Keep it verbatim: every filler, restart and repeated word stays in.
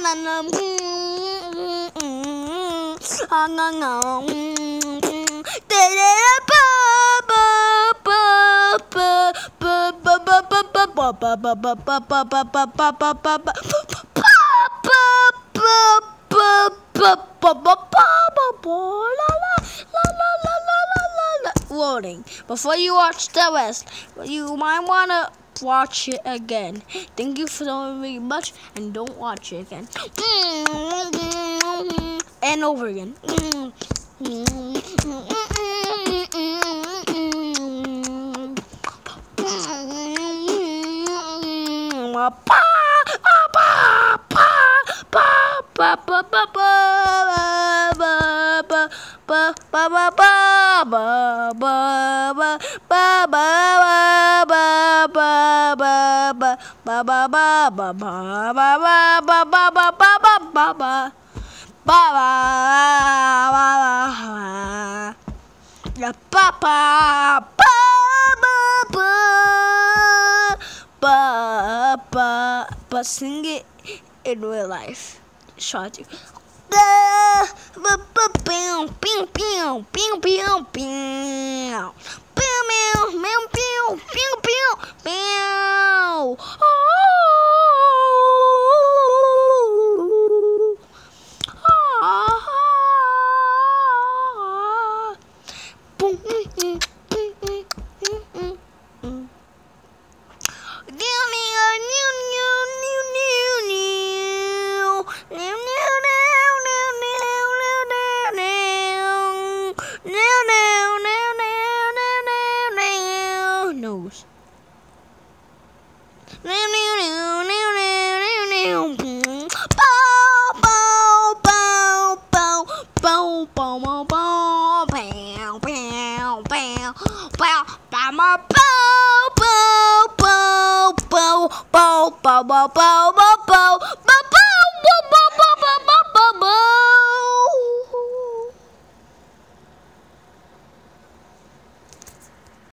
Loading. Before you watch the rest, you might wanna watch it again. Thank you so very much, and don't watch it again. And over again. But sing it in real life. Try to. Bow, bow, bow, bow, bow, bow, bow.